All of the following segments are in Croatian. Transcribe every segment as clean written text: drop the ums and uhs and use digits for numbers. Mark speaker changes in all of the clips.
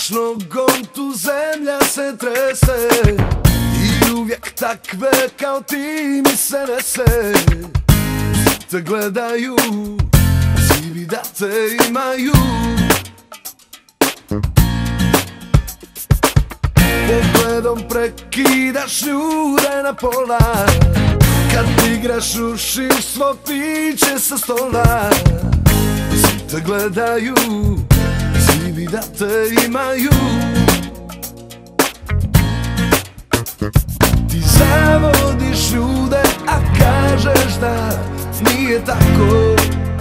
Speaker 1: udaraš nogom, tu zemlja se trese i uvijek takve kao ti mi se nese. Svi te gledaju, svi bi da te imaju. Pogledom prekidaš ljude na pola, kad igraš rušiš svo piće sa stola. Svi te gledaju, svi bi da te imaju. Ti zavodiš ljude, a kažeš da nije tako.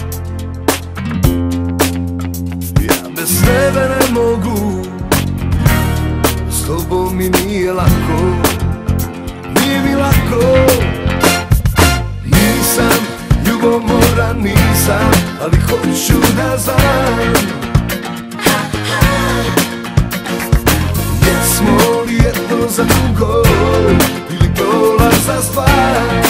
Speaker 1: Ja bez tebe ne mogu, s tobom mi nije lako, nije mi lako. Nisam ljubomoran, nisam, ali hoću da znam. Jesmo li jedno za drugo, ili prolazna stvar?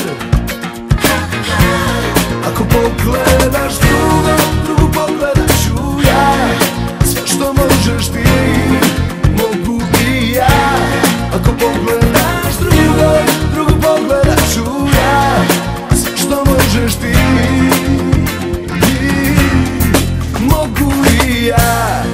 Speaker 1: Ako pogledaš drugu pogledat ću ja. Sve što možeš ti, mogu i ja. Ako pogledaš drugu pogledat ću ja. Sve što možeš ti, mogu i ja.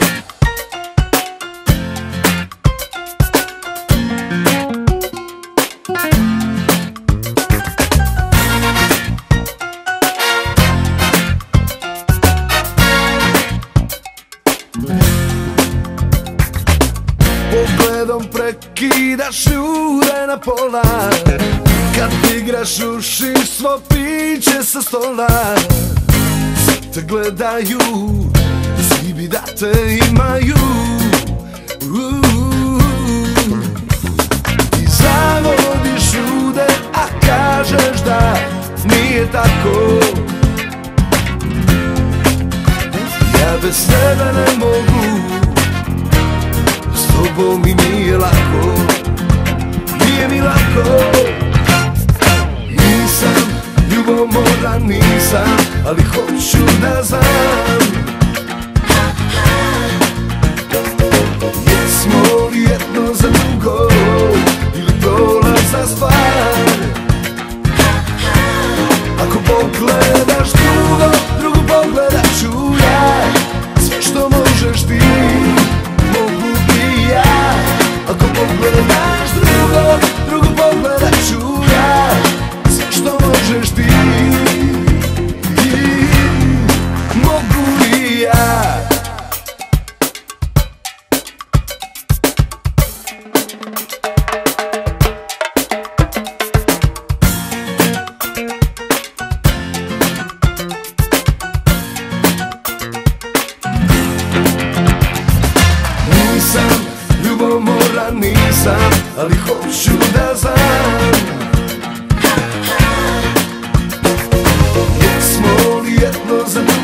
Speaker 1: Pogledom prekidaš ljude na pola, kad igraš rušiš svo piće sa stola. Svi te gledaju, svi bi da te imaju. Ti zavodiš ljude, a kažeš da nije tako. Ja bez tebe ne mogu, s tobom mi nije lako, nije mi lako. Nisam ljubomoran, nisam, ali hoću da znam. Jesmo li jedno za drugo, ili prolazna stvar? Ako pogledaš drugu pogledat ću ja. Sve što možeš ti, mogu i ja. Ako pogledaš drugu pogledat ću ja. Sve što možeš ti, mogu i ja. Nisam ljubomoran, nisam, ali hoću da znam. Jesmo li jedno za drugo,